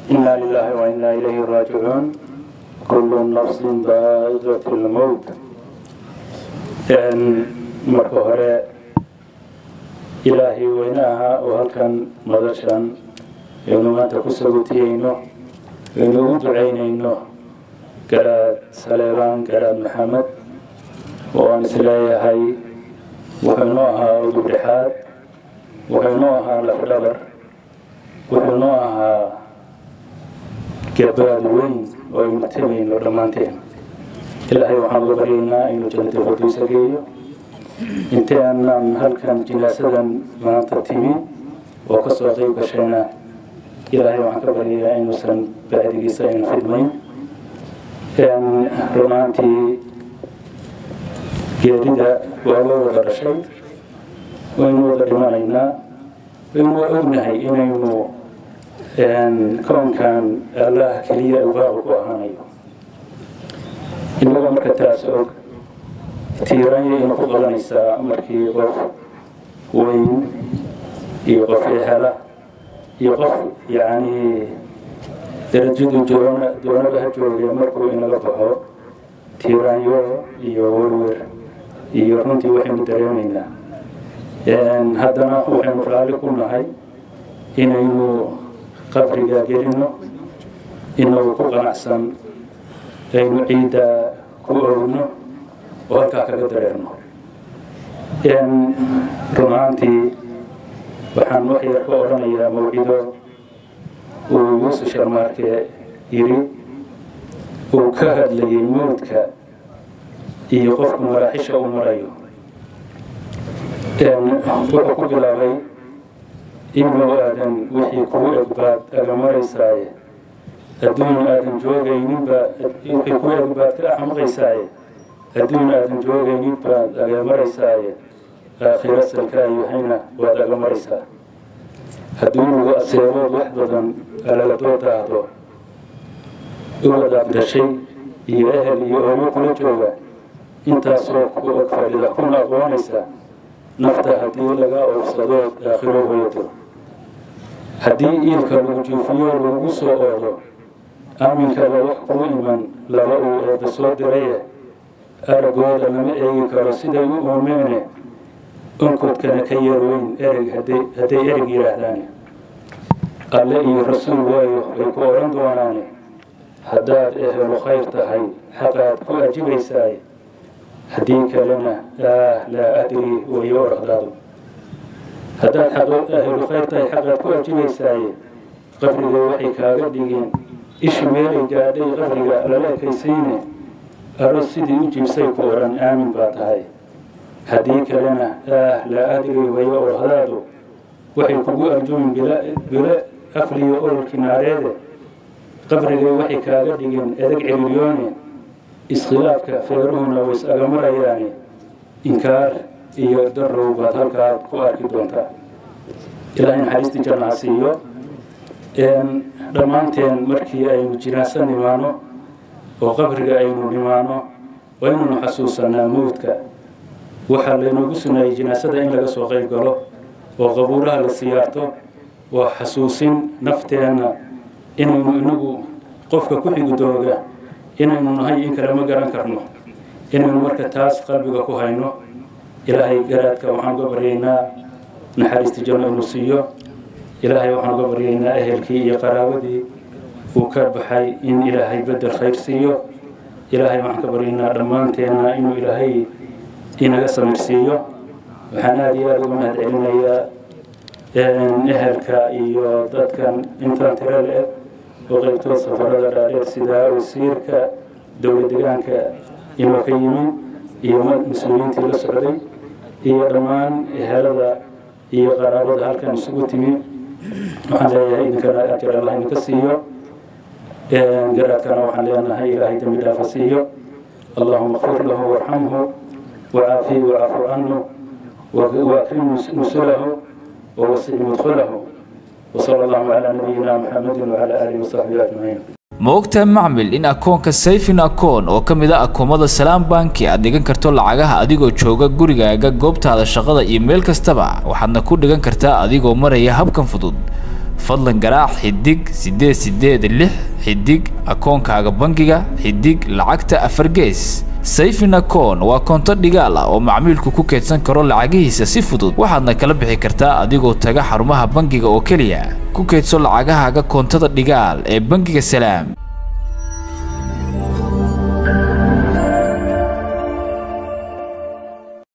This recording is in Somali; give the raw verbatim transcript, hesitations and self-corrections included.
إنا لله وإنا إليه راجعون كل نفس ذائقة الموت إن مركوهرة إلهي وإنها وهل كان مدرشان إنه ما تكسبتينه إنه دعينه قرأت سليمان قرأت محمد وأن سلايا هاي وحنوها ودبرحات وحنوها لفلبر وحنوها كباد وين ويمتمين ورمانتين إلهي وحنا برينا إنه جنة الفردوس جيو انت أنا هل كان جناسة ما تتمي وقصوا غيب شينا إلهي وحنا برينا إنه سن بعد جيسين في المين كان رمانتي جديدة ولا ولا شيء وإنه ولا رمانينا وإنه أبنهي إنه إن كون كان الله كليا وبارك وهانيو إنه مركز أوك تيراني إنه قبلنا الساعة مركي يقف وين يقف يحلا يقف يعني درجة جون جون بهجور يمركو إنه قفه تيرانيو يورور يورنتي وحين دريمينا إن هذا هو حين رالكون هاي إنه قبرنا جرينا إنه كوغا أحسن إنه عيدا كوغنا وهكذا كدرنا إن رومانتي وحن وحي كوغنا يا موعده ويوسف شرمارك يري وكهد لي موتك يقف مراحش أو مرايو إن وحكو بلاغي إنه آدم وحي كو أقباد أغمار إسرائيل الدون آدم جوغينين با وحي كو أقباد كأحمق إسرائيل الدون آدم جوغينين با أغمار إسرائيل آخر السلكاء يحينا واد أغمار إسرائيل الدون وأسيرود وحدة على لدوة أهدو أولاد عبد الشيء يأهل يؤمك لجوغا انت سوق وأكفر إذا كنا أغوان إسرائيل نفتح هدي لغا أفسدود آخره ويدو haddii iilka lagu juufiyo lagu soo oodo aaminkaba wax kuu iman laba uu eeda soo diraye aragooda lama eegi karo siday u uumeene onkodkana ka yarweyn ereg hadday ereg yidhaahdaan alle iyo rasuul waayo way ku odhan doonaane haddaad ehelo khayr tahay xaqaad ku ajibaysaay haddii kalena ah laa adri wayo orahdaadu haddaad ahlu khayr tahay xaqaad ku ajibaysaaye qabriga waxay kaaga dhigeen ishi meelay gaadhay qabriga lala ekaysayne aroos sidii u jibsay ku odhan aamin baa tahay haddii kalena ah laa adri wayo orahdaadu waxay kugu arjumin bilo afliyo ololkii naareede qabriga waxay kaaga dhigeen edeg ciriiryoone iskhilaafka feeruhuna ways agamarayaane inkaar iyo darow baad halkaad ku arki doontaa ilaahay naxariistii janna ha siiyo dhammaanteen markii aynu jinaaso nimaano oo qabriga aynu nimaano waa inaynu xasuusanaa mowdka waxaa laynoogu sunaayey jinaasada in laga soo qayb galo oo qabuuraha la siyaarto waa xasuusin nafteenna inaynu inagu qofka ku xigdooga inaynu nahay in kale ma garan karno inaynu marka taas qalbiga ku hayno ilaahay garaadka waxaan uga baryaynaa naxariista janno inuu siiyo ilaahay waxaan uga baryaynaa ehelkii iyo qaraabadii uu ka baxay in ilaahay bedel khayr siiyo ilaahay waxaan ka baryaynaa dhammaanteenna inuu ilaahay inaga samirsiiyo waxaan aada iyo aada uga mahad celinayaa ehelka iyo dadkan intaan tiro le oo qaybtood safarada dhaadheer sida wasiirka dowlad deegaanka inuu ka yimi iyo mas-uuliyiintii la socday iyo dhammaan ehelada iyo qaraabada halkan isugu timi waxaan leeyahay idinkana ajar allah idinka siiyo garaadkana waxaan leenahay ilaahay dembi dhaafa siiyo allahuma kfir lahu warxamhu wacaafihi wacaafu canhu waakrim nusulahu wawasic mudkhulahu وصلى الله على نبينا محمد وعلى آله وصحبه أجمعين ma ogtahay macmil in akoonka sayfin akoon oo ka mid ah akoomada salaam banki aad dhigan karto lacagaha adigoo jooga gurigaaga goobtaada shaqada iyo meel kastaba waxaadna ku dhigan kartaa adigoo maraya habkan fudud fadlan garaac xidig sideed sideed lix xidig akoonkaaga bangiga xidig lacagta afar gees Saving Account waa koonto dhigaal ah oo macmiilku ku keydsan karo lacagihiisa si fudud waxaadna kala bixi kartaa adigoo taga xarumaha bangiga oo kaliya ku keydso lacagahaaga koontada dhigaal ee bangiga Salaam